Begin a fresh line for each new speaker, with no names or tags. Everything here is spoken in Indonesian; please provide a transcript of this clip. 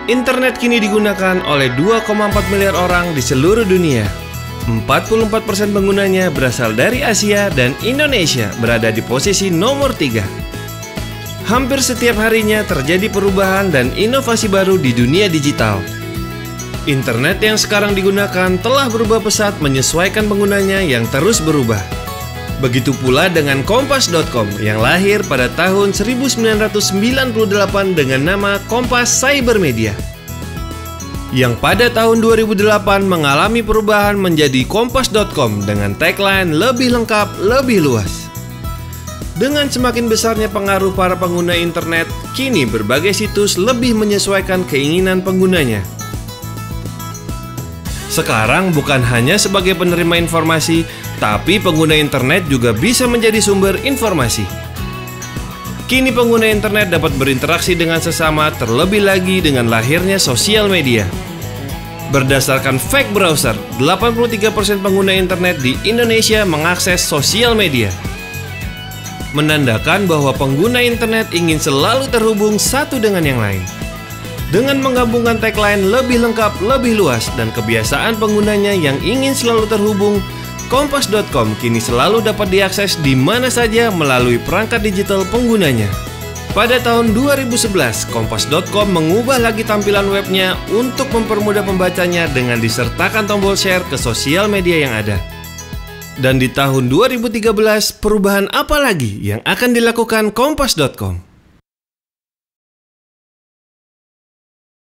Internet kini digunakan oleh 2,4 miliar orang di seluruh dunia. 44% penggunanya berasal dari Asia dan Indonesia berada di posisi nomor 3. Hampir setiap harinya terjadi perubahan dan inovasi baru di dunia digital. Internet yang sekarang digunakan telah berubah pesat menyesuaikan penggunanya yang terus berubah. Begitu pula dengan Kompas.com yang lahir pada tahun 1998 dengan nama Kompas Cybermedia. Yang pada tahun 2008 mengalami perubahan menjadi Kompas.com dengan tagline lebih lengkap, lebih luas. Dengan semakin besarnya pengaruh para pengguna internet, kini berbagai situs lebih menyesuaikan keinginan penggunanya. Sekarang bukan hanya sebagai penerima informasi, tapi pengguna internet juga bisa menjadi sumber informasi. Kini pengguna internet dapat berinteraksi dengan sesama, terlebih lagi dengan lahirnya sosial media. Berdasarkan Fact Browser, 83% pengguna internet di Indonesia mengakses sosial media. Menandakan bahwa pengguna internet ingin selalu terhubung satu dengan yang lain. Dengan menggabungkan tagline lebih lengkap, lebih luas, dan kebiasaan penggunanya yang ingin selalu terhubung, Kompas.com kini selalu dapat diakses di mana saja melalui perangkat digital penggunanya. Pada tahun 2011, Kompas.com mengubah lagi tampilan webnya untuk mempermudah pembacanya dengan disertakan tombol share ke sosial media yang ada. Dan di tahun 2013, perubahan apa lagi yang akan dilakukan Kompas.com?